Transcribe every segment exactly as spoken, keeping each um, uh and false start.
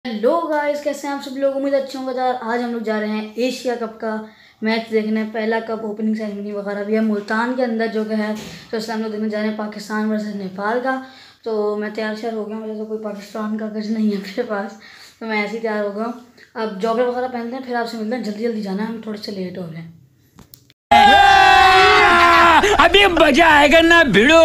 Hello guys, कैसे हैं आप सब लोग। उम्मीद अच्छे होंगे। आज हम लोग जा रहे हैं एशिया कप का मैच देखने। पहला कप ओपनिंग सेरेमनी वगैरह भी है मुल्तान के अंदर जो कि है, तो इसलिए हम लोग देखने जा रहे हैं पाकिस्तान वर्सेस नेपाल का। तो मैं तैयार श्यार हो गया, मुझे तो कोई पाकिस्तान का कुछ नहीं है मेरे पास, तो मैं ऐसे ही तैयार हो गया। अब जॉकेट वगैरह पहनते हैं, फिर आपसे मिलते हैं। जल्दी जल्दी जाना है, हम थोड़े से लेट हो गए। अभी मजा आएगा ना भिड़ो।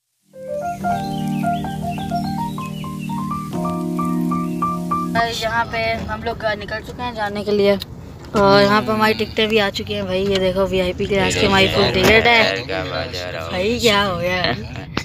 यहाँ पे हम लोग निकल चुके हैं जाने के लिए, और यहाँ पे हमारी टिकटें भी आ चुकी हैं भाई। ये देखो वीआईपी क्लास की हमारी फुल टिकट है भाई। क्या हो गया है,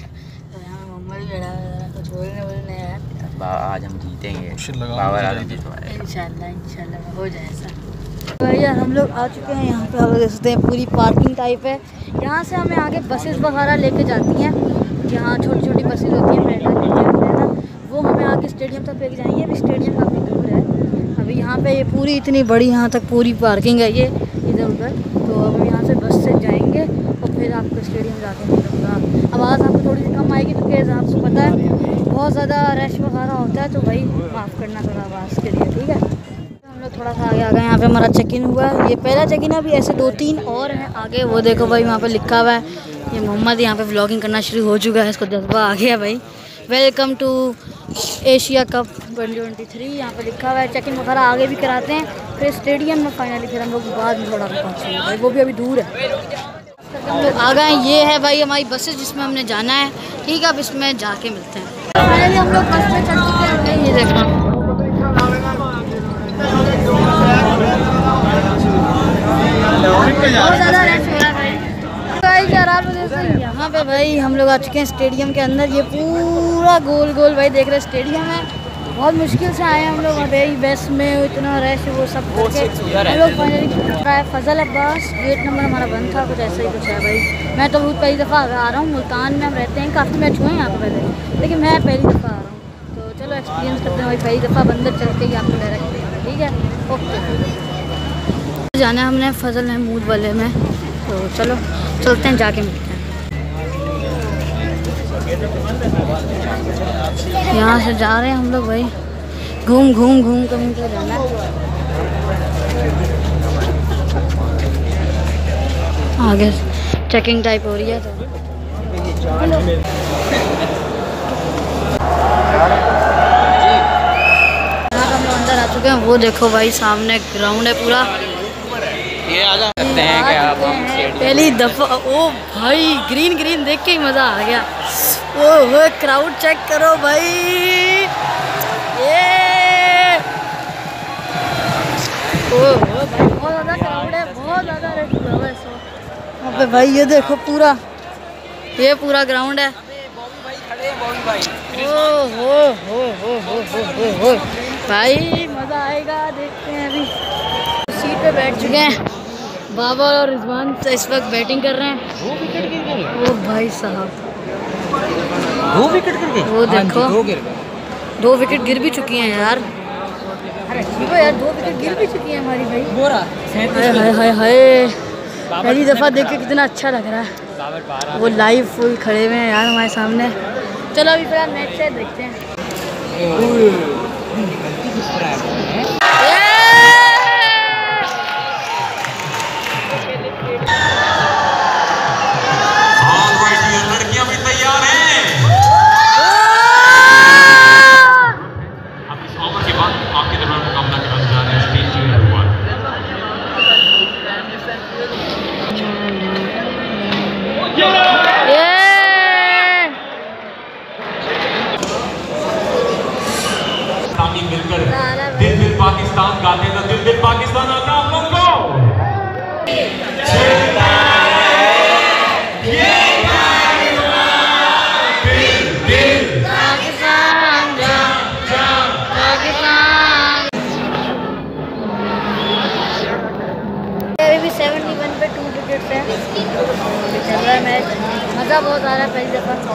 कुछ बोलने बोलने यार। आज हम जीतेंगे, इंशाल्लाह इंशाल्लाह हो जाए ऐसा। भाई यार हम लोग आ चुके हैं यहाँ पे, आप देख सकते हैं पूरी पार्किंग टाइप है। यहाँ से हमें आगे बसेस वगैरह लेके जाती हैं। यहाँ छोटी छोटी बसेस होती हैं, ना वो हमें आगे स्टेडियम तक लेके जाएंगे। अभी स्टेडियम काफ़ी दूर है। अभी यहाँ पे ये पूरी इतनी बड़ी यहाँ तक पूरी पार्किंग है ये इधर उधर। तो अब यहाँ से बस से जाएंगे और फिर आपको स्टेडियम जाके मिलूँगा। आवाज़ आपको थोड़ी सी कम आएगी क्योंकि आपको पता है बहुत ज़्यादा रश वगैरह होता है, तो भाई माफ़ करना थोड़ा आवाज़ के लिए, ठीक है। हम लोग थोड़ा सा आगे आ गए। यहाँ पे हमारा चेक इन हुआ है, ये पहला चेक इन है। अभी ऐसे दो तीन और हैं आगे, वो देखो भाई वहाँ पर लिखा हुआ है। ये मोहम्मद यहाँ पर व्लॉगिंग करना शुरू हो चुका है, इसको जज्बा आ गया भाई। Welcome to Asia Cup twenty twenty three यहाँ पर लिखा हुआ है। चेक इन वगैरह आगे भी कराते हैं, फिर स्टेडियम में फाइनली फिर हम लोग बाद में थोड़ा पहुँचेंगे भाई, वो भी अभी दूर है। हम लोग आ गए। ये है भाई हमारी बसेस जिसमें हमने जाना है, ठीक है। अब इसमें जाके मिलते हैं। फाइनली हम लोग बस में चढ़ चुके हैं। ये देखो बहुत ज़्यादा रश हो रहा है भाई। यहाँ पे भाई हम लोग आ चुके हैं स्टेडियम के अंदर। ये पूरा गोल गोल भाई देख रहे हैं स्टेडियम है। बहुत मुश्किल से आए हम लोग भाई, बस में इतना रश वो सब करके हम लोग finally. Fazal Abbas gate number हमारा बंद था, कुछ ऐसा ही कुछ है भाई। मैं तो बहुत पहली दफ़ा आ रहा हूँ। मुल्तान में हम रहते हैं, काफ़ी मैच हुए हैं यहाँ पे पहले, लेकिन मैं पहली दफ़ा आ रहा हूँ। तो चलो एक्सपीरियंस करते हैं भाई, पहली दफ़ा बंदर चल के ही आपको डायरेक्ट, ठीक है। ओके, जाना है हमने फजल महमूद वाले में, तो चलो चलते हैं, जाके मिलते हैं। यहाँ से जा रहे हैं हम लोग भाई, घूम घूम घूम घूम के जाना है। आगे चेकिंग टाइप हो रही है, तो हम लोग अंदर आ चुके हैं। वो देखो भाई सामने ग्राउंड है पूरा। ये आ सकते हैं क्या आप? हम पहली दफा ओ भाई ग्रीन ग्रीन देख के ही मज़ा आ गया। ओ हो क्राउड चेक करो भाई, ये ओ हो भाई बहुत ज़्यादा क्राउड है, बहुत ज़्यादा रश हुआ है वहाँ पे भाई। ये देखो पूरा, ये पूरा ग्राउंड है। ओ हो हो हो हो हो हो भाई मज़ा आएगा, देखते हैं। अभी सीट पे बैठ चुके हैं, बाबा और रिजवान इस वक्त बैटिंग कर रहे हैं। दो विकेट गिर गए। ओ भाई साहब, दो विकेट गिर गए। वो देखो दो गिर गए, दो विकेट गिर भी चुकी हैं यार। अरे ठीक है यार, दो विकेट गिर भी चुकी है हमारी भाई। बोरा हाय हाय हाय हाय, पहली दफ़ा देख के कितना अच्छा लग रहा है। वो लाइव फुल खड़े हुए हैं यार हमारे सामने। चलो अभी फिलहाल मैच से देखते हैं। लड़कियां भी तैयार हैं। अब इस ओवर के बाद आपके दरबार मुकाबला कराने जा रहे हैं स्टेज जो है हुआ। पाकिस्तानी मिलकर दिल दिल पाकिस्तान गाते हैं, दिल दिल पाकिस्तान आता हम लोग को। इकहत्तर पे टू विकेट है, चल रहा है मैच, मज़ा बहुत आ रहा है पहली दफ़ा।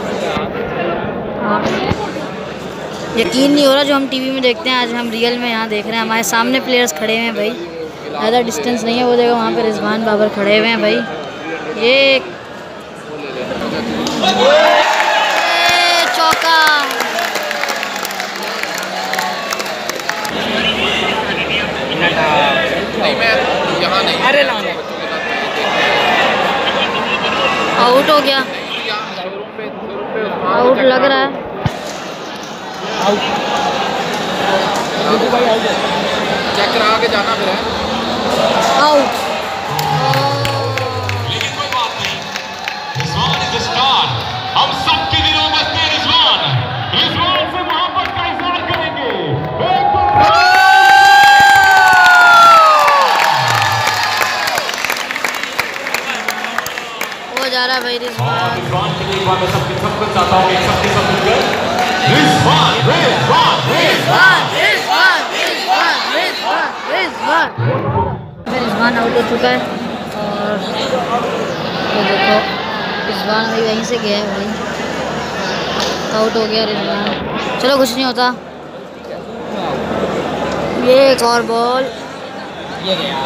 यकीन नहीं हो रहा जो हम टीवी में देखते हैं, आज हम रियल में यहाँ देख रहे हैं। हमारे सामने प्लेयर्स खड़े हुए हैं भाई, ज़्यादा डिस्टेंस नहीं है। वो देखो वहाँ पे रिजवान बाबर खड़े हुए हैं भाई। ये चौका नहीं मैं यहाँ नहीं। अरे लाने आउट हो गया, आउट लग रहा है। चेक करा के जाना फिर है। आउट। लेकिन कोई बात नहीं, रिजवान इज द स्टार। हम सबके दिलों में बसते हैं रिजवान। रिजवान से मोहब्बत का इजहार करेंगे। हो जा रहा है भाई रिजवान। रिजवान के लिए एक बार मैं सबके सबको चाहता हूँ कि सबके सब मिलकर रिजवान रिजवान रिजवान रिजवान रिजवान रिजवान रिजवान। रिजवान आउट हो चुका है और ये देखो रिजवान भाई वहीं से गया है भाई, आउट हो गया रिजवान। चलो कुछ नहीं होता। ये एक और बॉल, ये गया।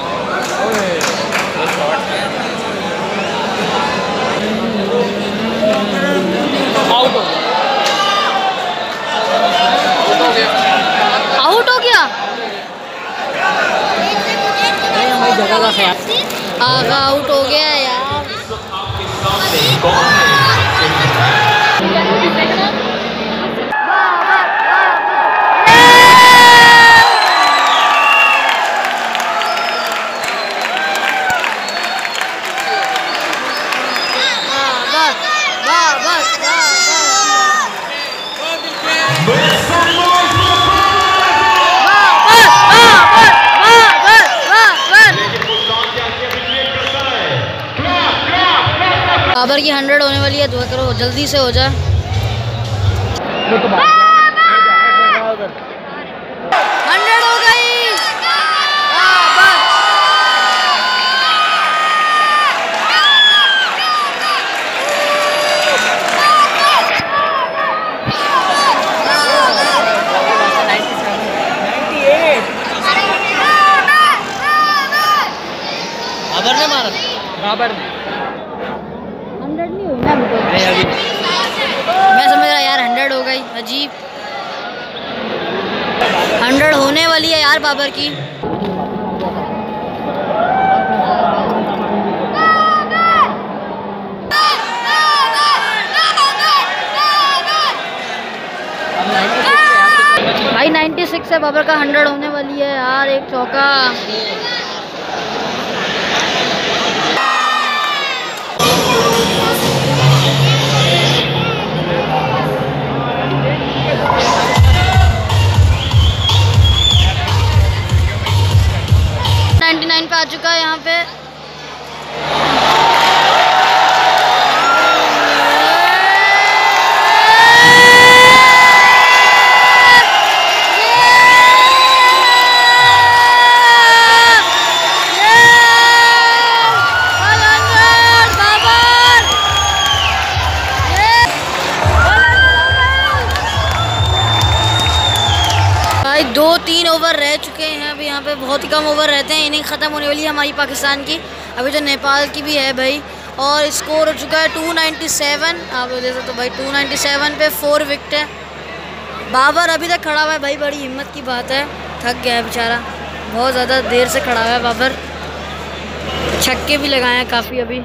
आउट हो गया। आउट हो गया। हमारी जगह का ख्याल। आगा आउट हो गया यार। बाबर की हंड्रेड होने वाली है, दुआ करो जल्दी से हो जाए। हंड्रेड हो गई। बाबर ने मारा। बाबर ने हंड्रेड नहीं हुई ना अभी तो। नहीं अभी मैं समझ रहा यार हंड्रेड हो गई, अजीब। हंड्रेड होने वाली है यार बाबर की। भाई नाइन्टी सिक्स है, बाबर का हंड्रेड होने वाली है यार। एक चौका। नाइन्टी नाइन पे आ चुका है यहाँ पे। दो तीन ओवर रह चुके हैं अभी यहाँ पे, बहुत ही कम ओवर रहते हैं। इनिंग ख़त्म होने वाली है हमारी पाकिस्तान की। अभी तो नेपाल की भी है भाई। और स्कोर हो चुका है टू नाइन्टी सेवन। आप लोग देख सकते हो भाई टू नाइन्टी सेवन पे फोर विकेट है। बाबर अभी तक खड़ा हुआ है भाई, बड़ी हिम्मत की बात है। थक गया है बेचारा, बहुत ज़्यादा देर से खड़ा हुआ है बाबर। छक्के भी लगाए हैं काफ़ी अभी।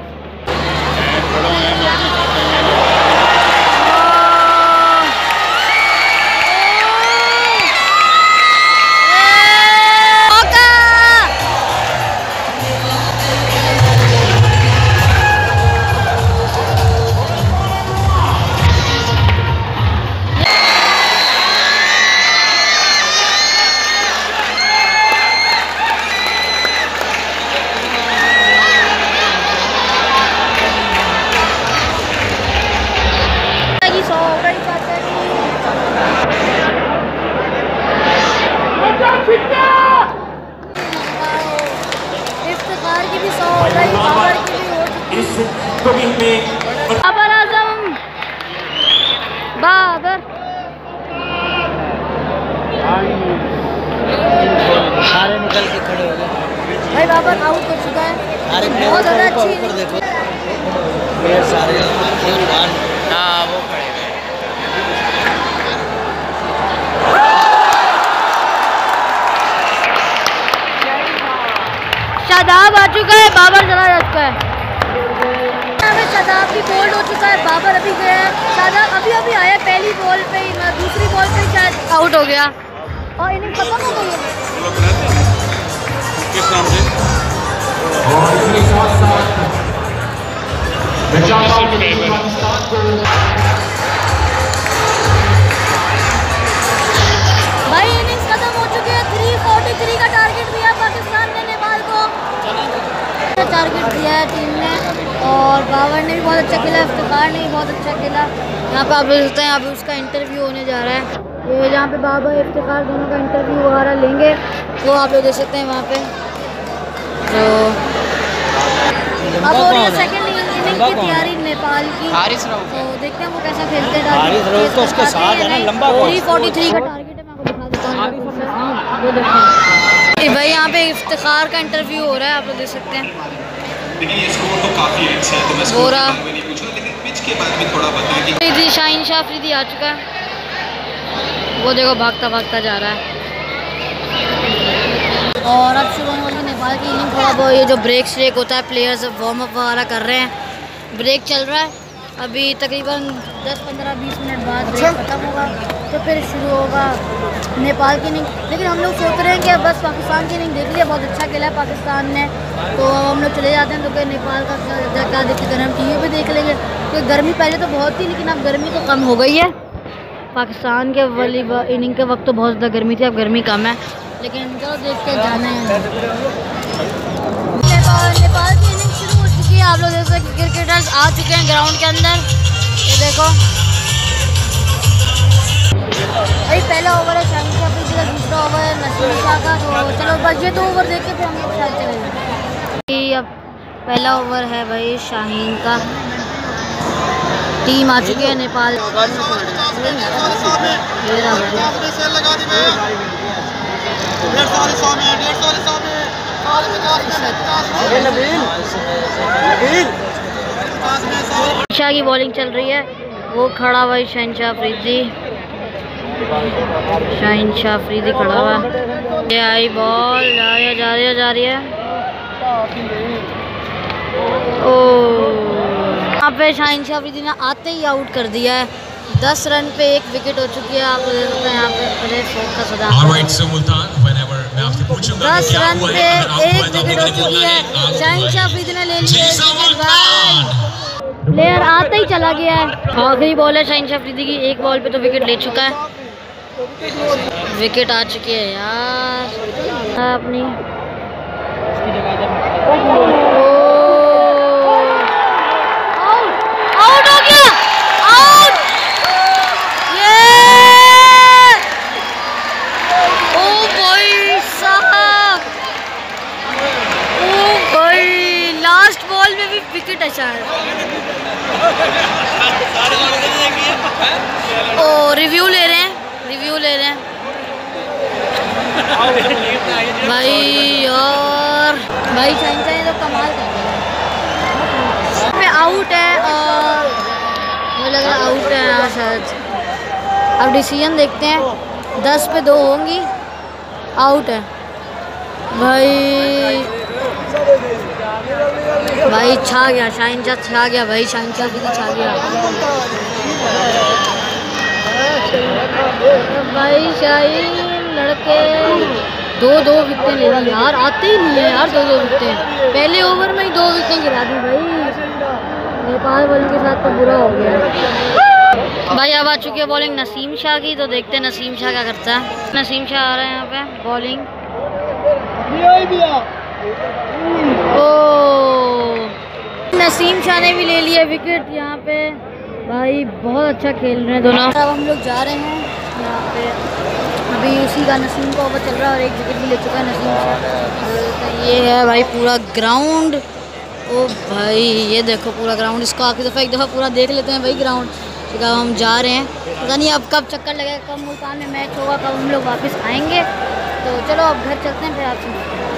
इफ्तिखार की भी सौ हो गई, बाबर की भी हो चुकी। इस कभी में बाबर आजम, बाबर सारे निकल के खड़े हो गए भाई। बाबर आउट हो चुका है। सारे बहुत ज़्यादा अच्छी देखो प्लेयर सारे। हाँ वो खड़े हुए। शादाब आ चुका है, बाबर चला जा चुका है। शादाब भी बोल्ड हो चुका है, बाबर अभी गया है। शादाब अभी अभी आया, पहली बॉल पे ही, दूसरी बॉल पे शायद आउट हो गया और इनिंग खत्म हो गई है। किस नाम से? भाई इनिंग्स खत्म हो चुकी है। तीन सौ तैंतालीस का टारगेट दिया पाकिस्तान ने नेपाल को, टारगेट दिया है टीम ने और बाबर ने भी बहुत अच्छा खेला, इफ्तिखार ने भी बहुत अच्छा खेला। यहाँ पे आप देख सकते हैं, अभी उसका इंटरव्यू होने जा रहा है। ये जहाँ पे बाबर इफ्तिखार दोनों का इंटरव्यू वगैरह लेंगे वो आप लोग देख सकते हैं वहाँ पे। तो अब हो रही है सेकेंड इनिंग की तैयारी नेपाल की, तो देखते हैं वो कैसा खेलते हैं। थ्री फोर्टी थ्री का टारगेट है, मैं आपको दिखा देता हूँ। वो देखिए भाई यहाँ पे इफ्तिखार का इंटरव्यू हो रहा है, आप लोग देख सकते हैं। देखिए ये स्कोर तो काफी अच्छा है, तो मैं स्कोर के बारे में नहीं पूछूंगा, लेकिन पिच के बारे में थोड़ा बता कि शाहीन शाह अफरीदी आ चुका है, वो देखो भागता भागता जा रहा है। और अब शुरू होने वाली नेपाल की इनिंग। थोड़ा बहुत ये जो ब्रेक श्रेक होता है, प्लेयर्स वार्म अप वगैरह कर रहे हैं, ब्रेक चल रहा है। अभी तकरीबन दस पंद्रह बीस मिनट बाद ब्रेक खत्म होगा, तो फिर शुरू होगा नेपाल की इनिंग। लेकिन हम लोग सोच रहे हैं कि बस पाकिस्तान की इनिंग देख लिया, बहुत अच्छा खेला है पाकिस्तान ने, तो अब हम लोग चले जाते हैं। तो फिर नेपाल का क्या देखते हैं, हम टी वी पर देख लेंगे, क्योंकि गर्मी पहले तो बहुत थी, लेकिन अब गर्मी तो कम हो गई है। पाकिस्तान के वाली इनिंग के वक्त तो बहुत ज़्यादा गर्मी थी, अब गर्मी कम है, लेकिन चलो देख के जाना है। नेपाल नेपाल की इनिंग शुरू हो चुकी है, आप लोग देख सकते क्रिकेटर्स आ चुके हैं ग्राउंड के अंदर। ये देखो भाई पहला ओवर है शाहीन शाह अफरीदी का, दूसरा ओवर है नसीम शाह का। तो चलो बस ये दो ओवर देख के फिर हम लोग शायद चले जाएंगे। अब पहला ओवर है भाई शाहीन का, टीम आ चुकी है नेपाल। शाह की बॉलिंग चल रही है, वो खड़ा भाई शाहीन शाह अफरीदी, शाहीन शाह अफरीदी खड़ा हुआ। ये आई बॉल जा रही है जा रही है जा रही है ओ यहाँ पे शाहीन शाह अफरीदी ने आते ही आउट कर दिया है। दस रन पे एक विकेट हो चुकी है, आप देख सकते हैं यहाँ पे पहले फोक का सदा। दस रन पे एक विकेट हो चुकी है, शाहीन शाह अफरीदी ने ले लिया। प्लेयर आते ही चला गया है, आखिरी बॉल है शाहीन शाह अफरीदी की, एक बॉल पे तो विकेट ले चुका है। विकेट आ चुकी है यार अपनी। आउट हो गया, आउट। ये ओ भाई साहब, ओ भाई लास्ट बॉल में भी विकेट है शायद। ओ रिव्यू ले रहे हैं, रिव्यू ले रहे हैं भाई यार, भाई शाहीन शाह तो कमाल कर रहा है। आउट है और मुझे लग रहा है आउट है यहाँ शायद। अब डिसीजन देखते हैं, दस पे दो होंगी, आउट है भाई। भाई छा गया शाहीन शाह, छा गया भाई, शाहीन शाह भी छा गया भाई। शाहीन लड़के दो दो विकेटें ले ली यार, आते ही नहीं है यार दो दो विकेटें, पहले ओवर में ही दो विकेटें गिरा दी भाई। नेपाल वालों के साथ तो बुरा हो गया भाई। अब आ चुकी है बॉलिंग नसीम शाह की, तो देखते हैं नसीम शाह क्या करता है। नसीम शाह आ रहे हैं यहाँ पे बॉलिंग। ओ नसीम शाह ने भी ले लिया विकेट यहाँ पे भाई, बहुत अच्छा खेल रहे हैं दोनों। अब हम लोग जा रहे हैं यहाँ पे, अभी उसी का नसीम का ओवर चल रहा है और एक विकेट भी ले चुका है नसीम शाह। ये है भाई पूरा ग्राउंड, ओ भाई ये देखो पूरा ग्राउंड। इसको आखिरी दफ़ा एक दफ़ा पूरा देख लेते हैं भाई ग्राउंड, क्योंकि हम जा रहे हैं, पता नहीं अब कब चक्कर लगेगा, कब मुल्तान में मैच होगा, कब हम लोग वापस आएंगे। तो चलो अब घर चलते हैं फिर आपसे।